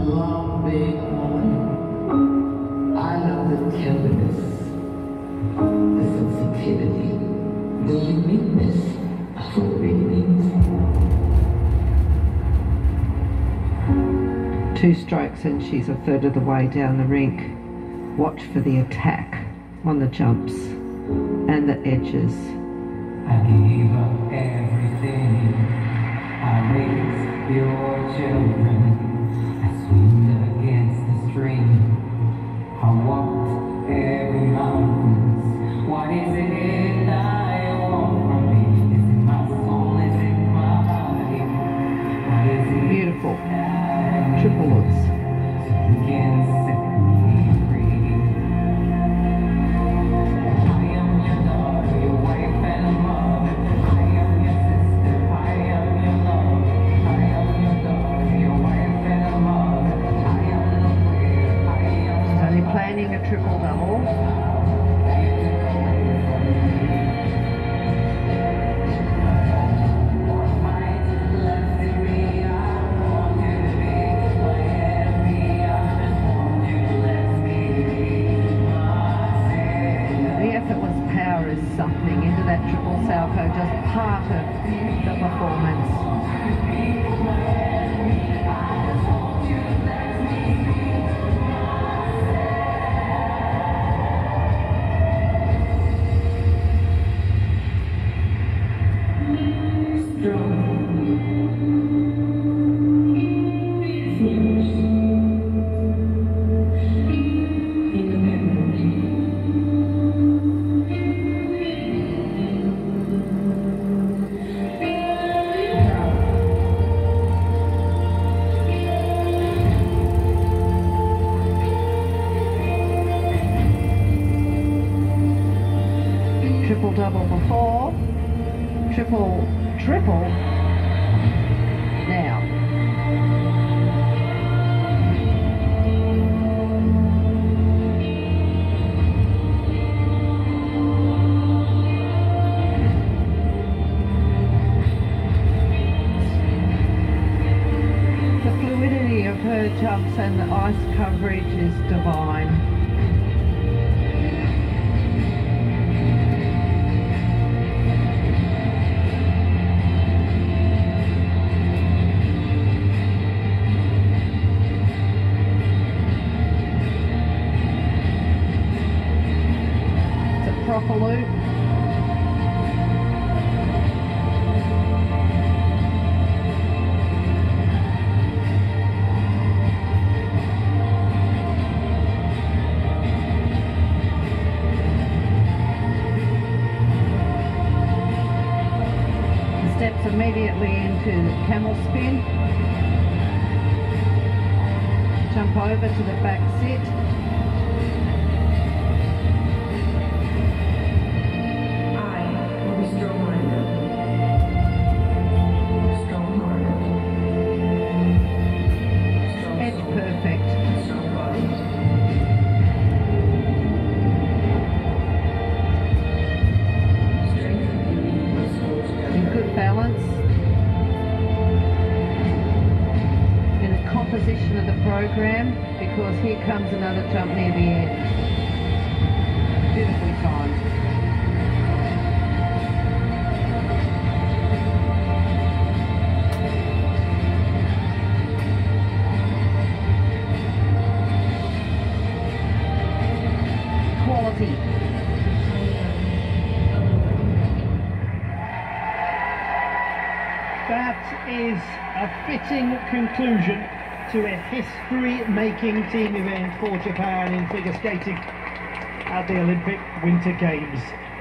long, big woman. I love the tenderness, the sensitivity, the uniqueness of her breathings. 2 strokes and she's a third of the way down the rink. Watch for the attack on the jumps and the edges. I gave up everything. I raised your children. I swam against the stream. I walked every mountain. What is it I want from me? Is it my soul? Is it my body? What is it? Beautiful. Triple loops. So you can set me free. I am your daughter, your wife and mother. I am your sister, I am your love. I am your daughter, your wife and mother. I am nowhere, I am. She's only planning a triple double. Something into that triple salto, just part of the performance. Triple double before, triple now. The fluidity of her jumps and the ice coverage is divine. Proper loop. The steps immediately into the camel spin. Jump over to the back sit. Position of the program, because here comes another jump near the end. Beautifully timed. Quality. That is a fitting conclusion to a history-making team event for Japan in figure skating at the Olympic Winter Games.